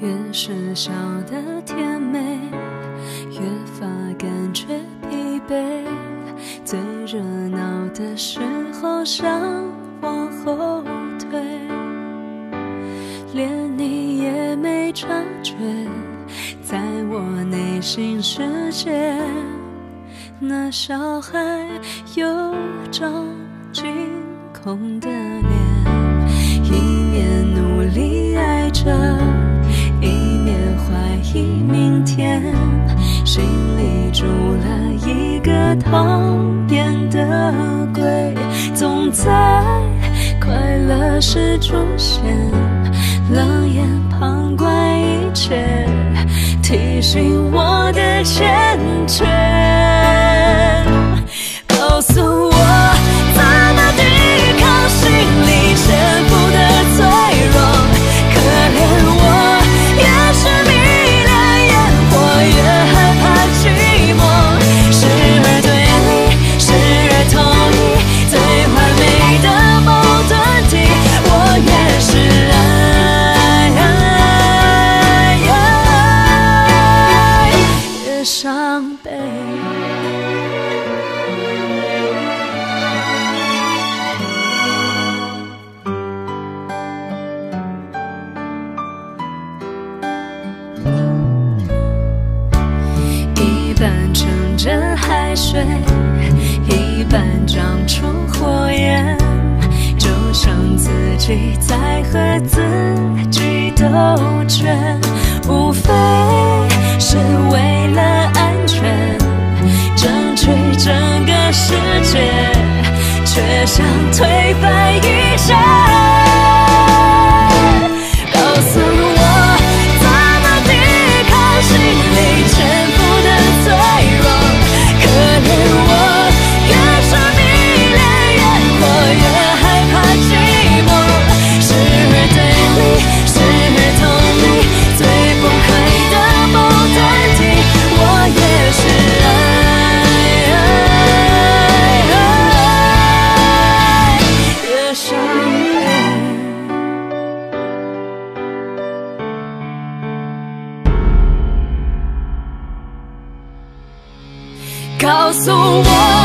越是笑得甜美，越发感觉疲惫。最热闹的时候想往后退，连你也没察觉，在我内心世界，那小孩有张惊恐的脸，一面努力爱着，一面怀疑明天，心里住了一个讨厌的鬼，总在快乐时出现，冷眼旁观一切，提醒我的欠缺，告诉我怎么抵抗心里潜伏的脆弱，可怜我越是迷恋烟火，越害怕寂寞，时而对立，时而同意，最完美的矛盾体，我越是爱，越伤悲。一半乘着海水，一半长出火焰，就像自己在和自己斗争，无非是为了安全，争取整个世界，却想推翻一切，告诉我怎么抵抗心里潜伏的脆弱，可怜我越是迷恋烟火，越害怕寂寞，时而对立，时而同理，最崩溃的矛盾体，我也是爱，越伤悲。告诉我